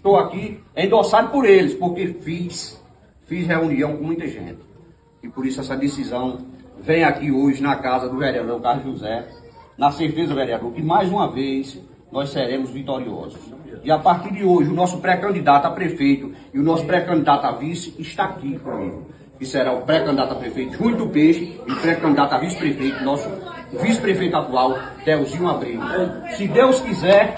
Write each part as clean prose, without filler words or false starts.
Estou aqui endossado por eles, porque fiz reunião com muita gente. E por isso essa decisão vem aqui hoje na casa do vereador Carlos José, na certeza, vereador, que mais uma vez nós seremos vitoriosos. E a partir de hoje, o nosso pré-candidato a prefeito e o nosso pré-candidato a vice está aqui comigo. Que será o pré-candidato a prefeito Júlio do Peixe e o pré-candidato a vice-prefeito, nosso vice-prefeito atual, Delzinho Abreu. Se Deus quiser,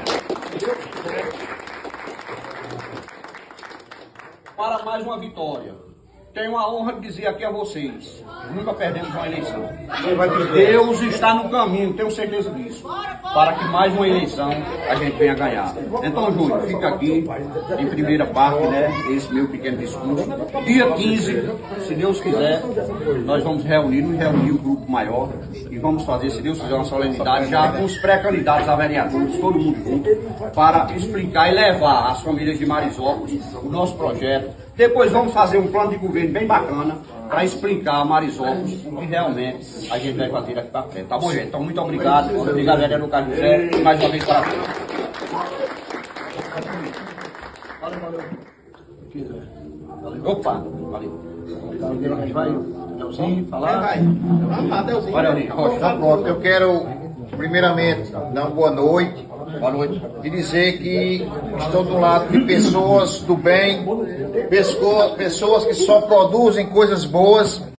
para mais uma vitória. Tenho a honra de dizer aqui a vocês, nunca perdemos uma eleição. Deus está no caminho, tenho certeza disso, para que mais uma eleição a gente venha ganhar. Então, Júlio, fica aqui em primeira parte, né, esse meu pequeno discurso. Dia 15, se Deus quiser, nós vamos reunir o grupo maior e vamos fazer, se Deus quiser, uma solenidade já com os pré-candidatos a vereadores, todo mundo junto, para explicar e levar às famílias de Marisópolis o nosso projeto. Depois vamos fazer um plano de governo bem bacana para explicar a Marisópolis o que realmente a gente vai fazer daqui para frente. Tá bom, gente? Então, muito obrigado. Obrigado, vereador Carlos José. Mais uma vez, parabéns. Valeu. Opa, valeu. A gente vai, Delzinho, falar. Olha, Rocha. Tá pronto. Eu quero, primeiramente, dar uma boa noite. Boa noite. E dizer que estou do lado de pessoas do bem, pessoas que só produzem coisas boas.